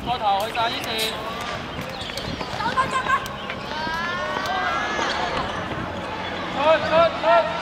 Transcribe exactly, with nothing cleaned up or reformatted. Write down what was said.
個頭去晒呢線。走開，走開！出出出！